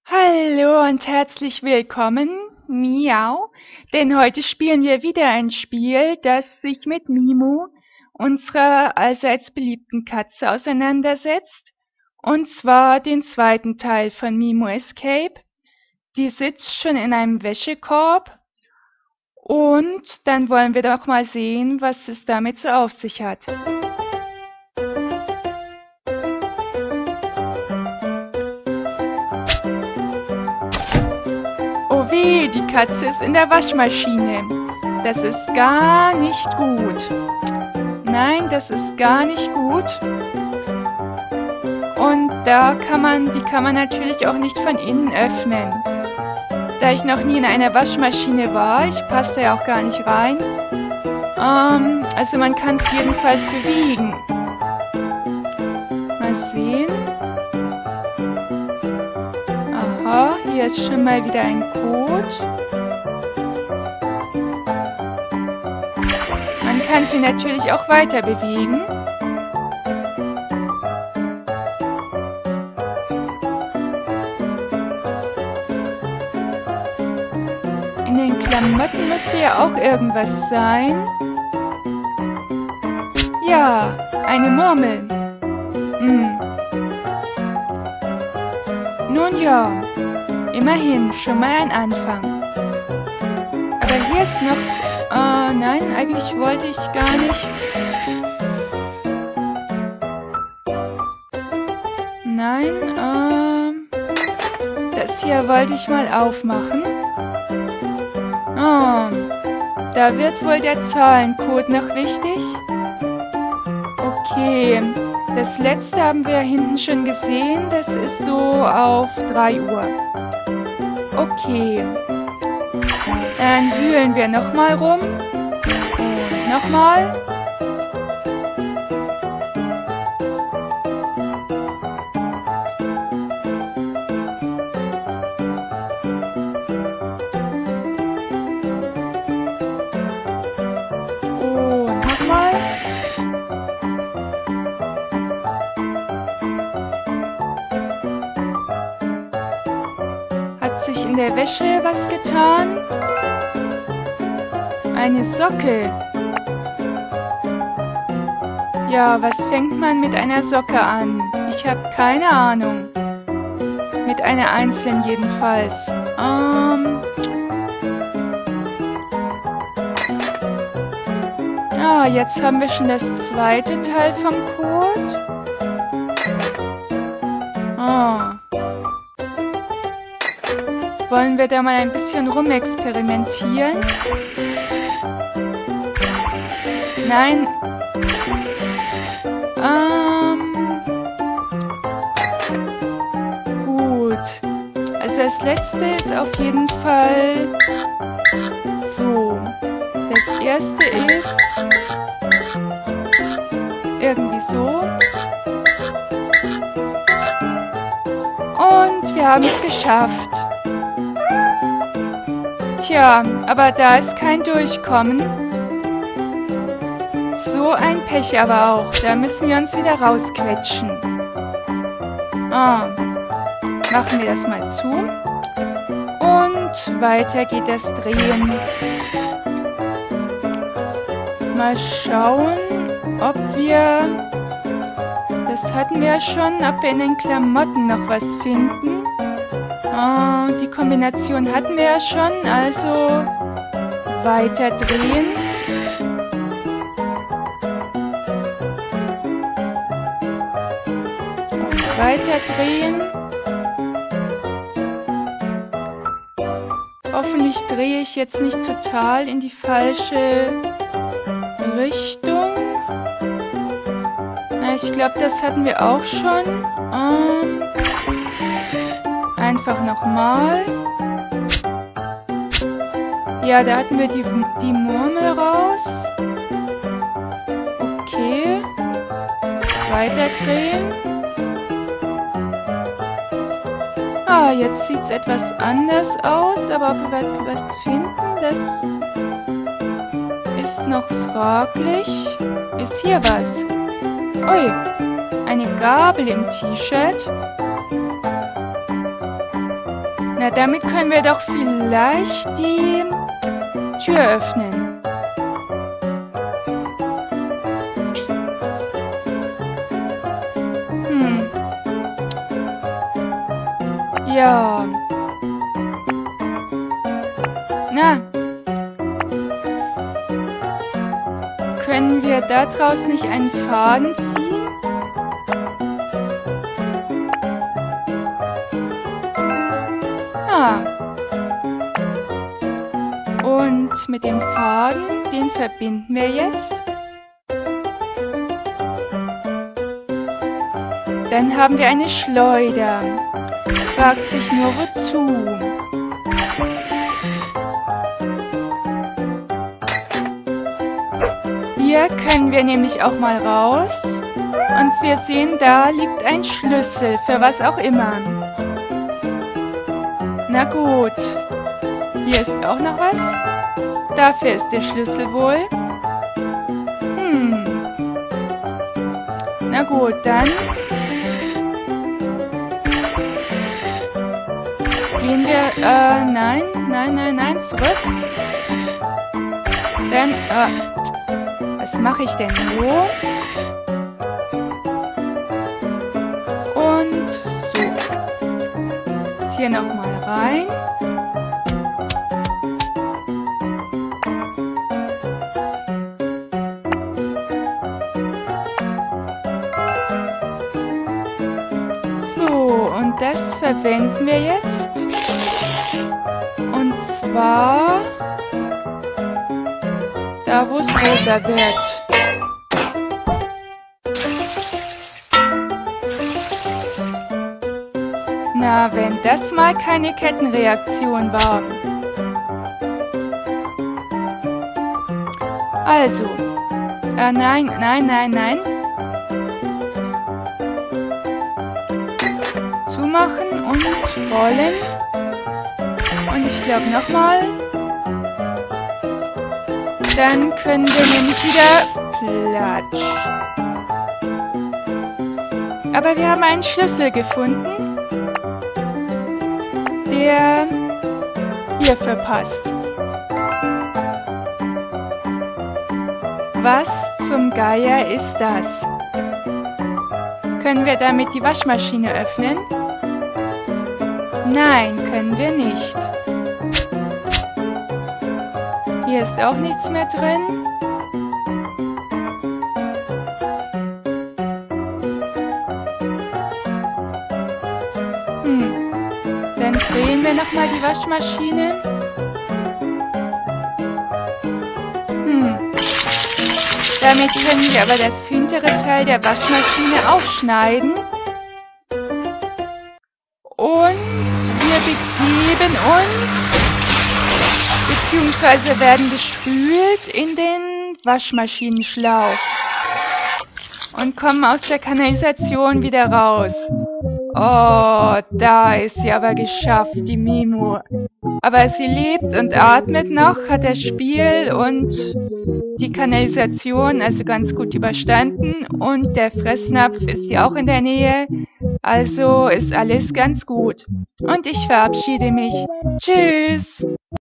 Hallo und herzlich willkommen, Miau, denn heute spielen wir wieder ein Spiel, das sich mit Mimu, unserer allseits beliebten Katze, auseinandersetzt, und zwar den zweiten Teil von Mimu Escape. Die sitzt schon in einem Wäschekorb und dann wollen wir doch mal sehen, was es damit so auf sich hat. Oh weh, die Katze ist in der Waschmaschine. Das ist gar nicht gut. Nein, das ist gar nicht gut. Und die kann man natürlich auch nicht von innen öffnen. Da ich noch nie in einer Waschmaschine war, ich passe da ja auch gar nicht rein. Also man kann es jedenfalls bewegen. Mal sehen. Aha, hier ist schon mal wieder ein Code. Man kann sie natürlich auch weiter bewegen. In den Klamotten müsste ja auch irgendwas sein. Ja, eine Murmel. Nun ja, immerhin schon mal ein Anfang. Aber hier ist noch... nein, eigentlich wollte ich gar nicht... Nein, das hier wollte ich mal aufmachen. Da wird wohl der Zahlencode noch wichtig. Okay, das letzte haben wir hinten schon gesehen. Das ist so auf 3 Uhr. Okay. Dann wühlen wir nochmal rum. Und nochmal. Und nochmal. Hat sich in der Wäsche was getan? Eine Socke. Ja, was fängt man mit einer Socke an? Ich habe keine Ahnung. Mit einer einzelnen jedenfalls. Jetzt haben wir schon das zweite Teil vom Code. Wollen wir da mal ein bisschen rumexperimentieren? Nein. Gut. Also das letzte ist auf jeden Fall so. Das erste ist irgendwie so. Und wir haben es geschafft. Tja, aber da ist kein Durchkommen. So ein Pech aber auch. Da müssen wir uns wieder rausquetschen. Machen wir das mal zu. Und weiter geht das Drehen. Mal schauen, ob wir... Das hatten wir ja schon, ob wir in den Klamotten noch was finden. Die Kombination hatten wir ja schon, also weiter drehen. Und weiter drehen. Hoffentlich drehe ich jetzt nicht total in die falsche Richtung. Ich glaube, das hatten wir auch schon. Einfach nochmal. Ja, da hatten wir die Murmel raus. Okay. Weiter drehen. Jetzt sieht es etwas anders aus, aber ob wir was finden, das ist noch fraglich. Ist hier was? Ui, eine Gabel im T-Shirt. Na, damit können wir doch vielleicht die Tür öffnen. Ja. Na. Können wir da draußen nicht einen Faden ziehen? Ah. Und mit dem Faden, den verbinden wir jetzt. Dann haben wir eine Schleuder. Fragt sich nur wozu. Hier können wir nämlich auch mal raus. Und wir sehen, da liegt ein Schlüssel, für was auch immer. Na gut. Hier ist auch noch was. Dafür ist der Schlüssel wohl. Na gut, dann gehen wir, nein, zurück. Dann, was mache ich denn so? Und so. Jetzt hier nochmal rein. So, und das verwenden wir jetzt. Und zwar da, wo es rosa wird. Na, wenn das mal keine Kettenreaktion war. Also, nein. Zumachen und rollen. Und ich glaube nochmal. Dann können wir nämlich wieder platsch. Aber wir haben einen Schlüssel gefunden, der hierfür passt. Was zum Geier ist das? Können wir damit die Waschmaschine öffnen? Nein, können wir nicht. Hier ist auch nichts mehr drin. Dann drehen wir nochmal die Waschmaschine. Damit können wir aber das hintere Teil der Waschmaschine aufschneiden. Und wir begeben uns, beziehungsweise werden gespült in den Waschmaschinenschlauch und kommen aus der Kanalisation wieder raus. Oh, da ist sie aber geschafft, die Mimu. Aber sie lebt und atmet noch, hat das Spiel und die Kanalisation also ganz gut überstanden. Und der Fressnapf ist ja auch in der Nähe. Also ist alles ganz gut. Und ich verabschiede mich. Tschüss!